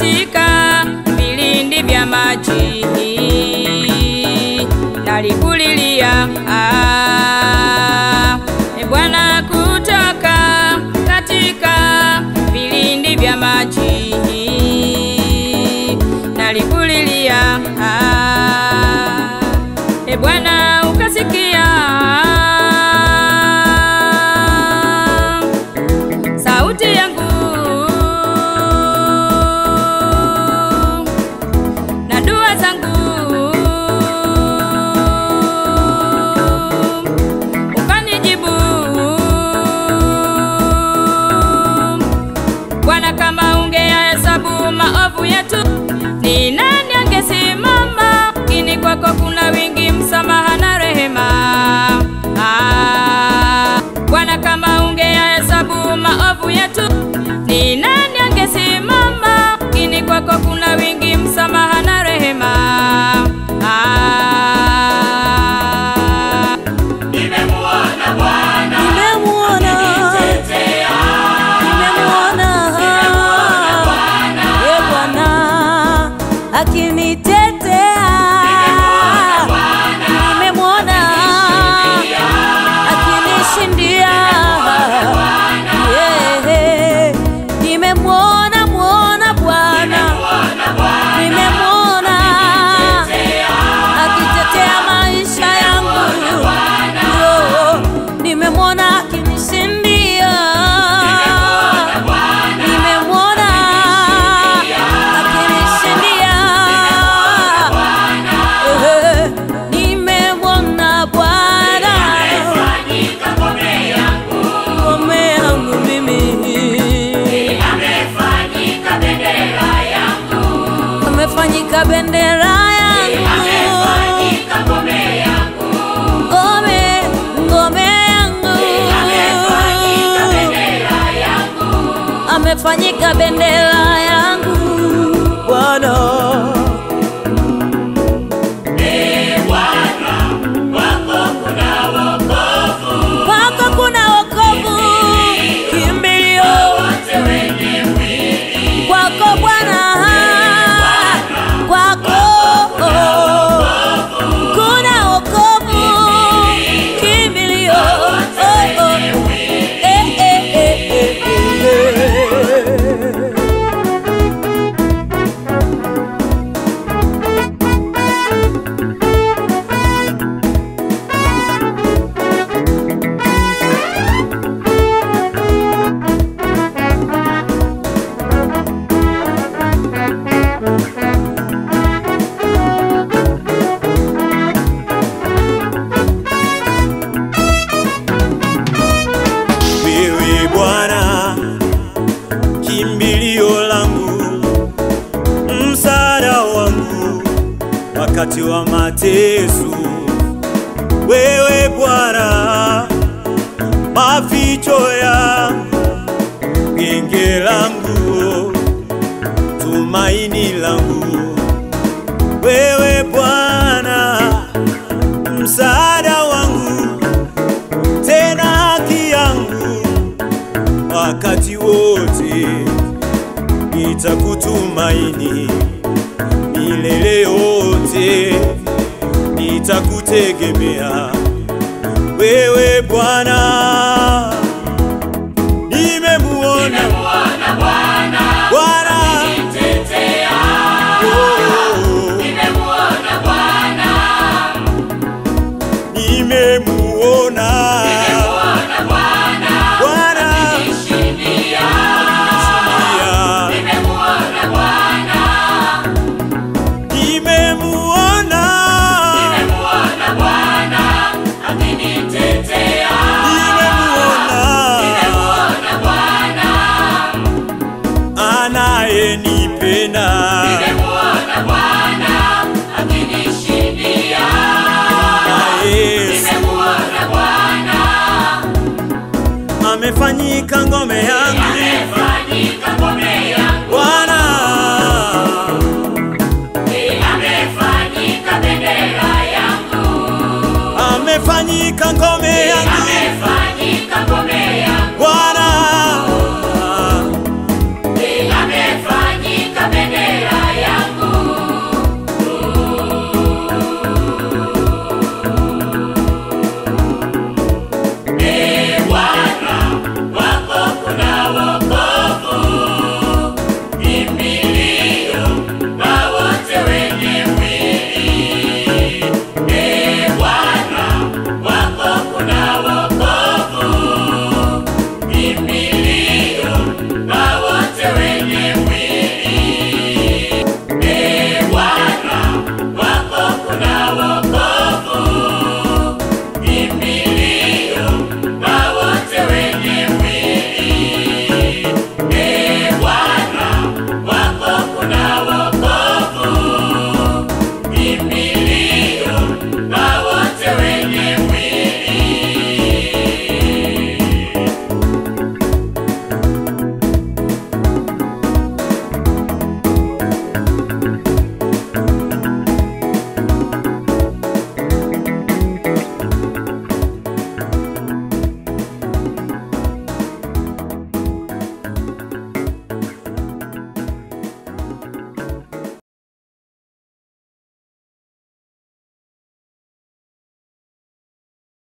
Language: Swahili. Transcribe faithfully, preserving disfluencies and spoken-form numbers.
katika vilindi vya maji, nalikulilia ah, e Bwana, kutoka katika vilindi vya maji, nalikulilia ah, e Bwana, ukasikia sauti yangu na dua zangu, ukanijibu. Bwana, kama ungeyahesabu maovu yetu, ni nani angesimama? Lakini kwako kuna wingi, msamaha na rehema. Ah, Bwana, kama ungeyahesabu maovu yetu, ni nani angesimama? Lakini kwako kuna wingi, msamaha na rehema. Ah, nimemuona Bwana, nimemuona, akinitetea. nimemuona, Nimemuona Bwana, e Bwana akinitetea, nimemuona akinishindia, yeah. Nimemuona muona Bwana, nimemuona akitetea maisha yangu, oh, nimemuona akinishindia, nimemuona akinishindia, eh, nimemuona Bwana, amefanyika ngome yangu, ngome yangu mimi, amefanyika bendera yangu, amefanyika bendera yangu, amefanyika ngome yangu, ngome, ngome yangu, amefanyika bendera yangu, amefanyika bendera yangu Bwana. ee Bwana, wako kuna wokovu, Kwako kuna wokovu, kimbilio wote wenye mwili, kwako Bwana, kwako kuna wokovu, kimbilio, oh, oh. Eh, eh, eh, eh, eh. Wewe Bwana, kimbilio langu, msaada wangu wakati wa mateso. Wewe Bwana, maficho yangu, genge langu, tumaini langu. Wewe Bwana, msaada wangu, tena haki yangu, wakati wote nitakutumaini, milele yote nitakutegemea. Wewe Bwana, nimemuona nimemuona Bwana, Bwana, akinitetea. oh, Nimemuona Bwana, nimemuona nimemuona Bwana, Bwana, akinishindia. yeah. Nimemuona Bwana, Nimemuona, nimemuona Bwana, akinitetea. nimemuona Nimemuona Bwana, anayenipenda, nimemuona Bwana, akinishindia. na Yesu Nimemuona Bwana, amefanyika ngome yangu.